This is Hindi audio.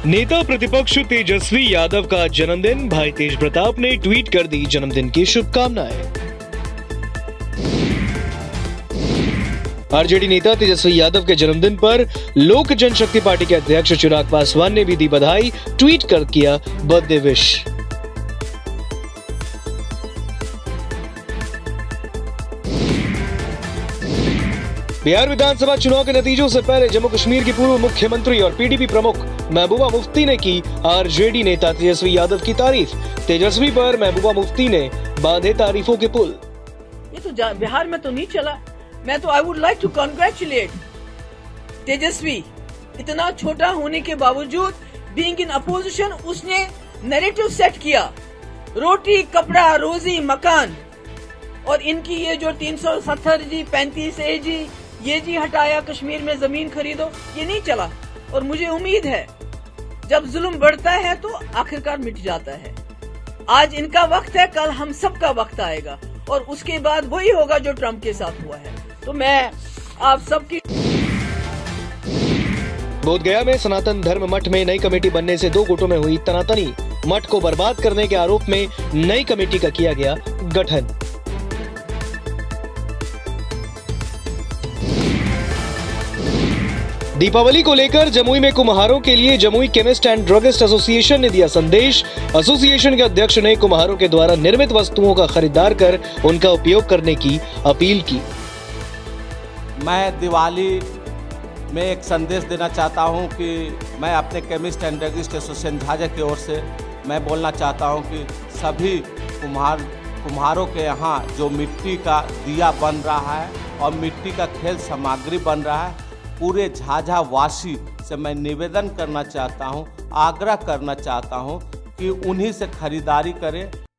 नेता प्रतिपक्ष तेजस्वी यादव का जन्मदिन, भाई तेज प्रताप ने ट्वीट कर दी जन्मदिन की शुभकामनाएं। आरजेडी नेता तेजस्वी यादव के जन्मदिन पर लोक जनशक्ति पार्टी के अध्यक्ष चिराग पासवान ने भी दी बधाई, ट्वीट कर किया बर्थडे विश। बिहार विधानसभा चुनाव के नतीजों से पहले जम्मू कश्मीर की पूर्व मुख्यमंत्री और पीडीपी प्रमुख महबूबा मुफ्ती ने की आरजेडी नेता तेजस्वी यादव की तारीफ। तेजस्वी पर महबूबा मुफ्ती ने बांधे तारीफों के पुल। ये तो बिहार में तो नहीं चला। मैं तो I would like to congratulate Tejashwi. इतना छोटा होने के बावजूद बीइंग इन अपोजिशन उसने नैरेटिव सेट किया, रोटी कपड़ा रोजी मकान। और इनकी ये जो 370 जी 35 ए जी ये जी हटाया, कश्मीर में जमीन खरीदो, ये नहीं चला। और मुझे उम्मीद है जब जुल्म बढ़ता है तो आखिरकार मिट जाता है। आज इनका वक्त है, कल हम सबका वक्त आएगा और उसके बाद वही होगा जो ट्रंप के साथ हुआ है। तो मैं आप सबकी। बोधगया में सनातन धर्म मठ में नई कमेटी बनने से 2 गुटों में हुई तनातनी। मठ को बर्बाद करने के आरोप में नई कमेटी का किया गया गठन। दीपावली को लेकर जमुई में कुम्हारों के लिए Jamui chemist and druggist association ने दिया संदेश। एसोसिएशन के अध्यक्ष ने कुम्हारों के द्वारा निर्मित वस्तुओं का खरीदार कर उनका उपयोग करने की अपील की। मैं दिवाली में एक संदेश देना चाहता हूं कि मैं अपने chemist and druggist association Jhajha की ओर से मैं बोलना चाहता हूं कि सभी कुम्हारों के यहाँ जो मिट्टी का दिया बन रहा है और मिट्टी का खेल सामग्री बन रहा है, पूरे झाझा वासी से मैं निवेदन करना चाहता हूं, आग्रह करना चाहता हूं कि उन्हीं से खरीदारी करें।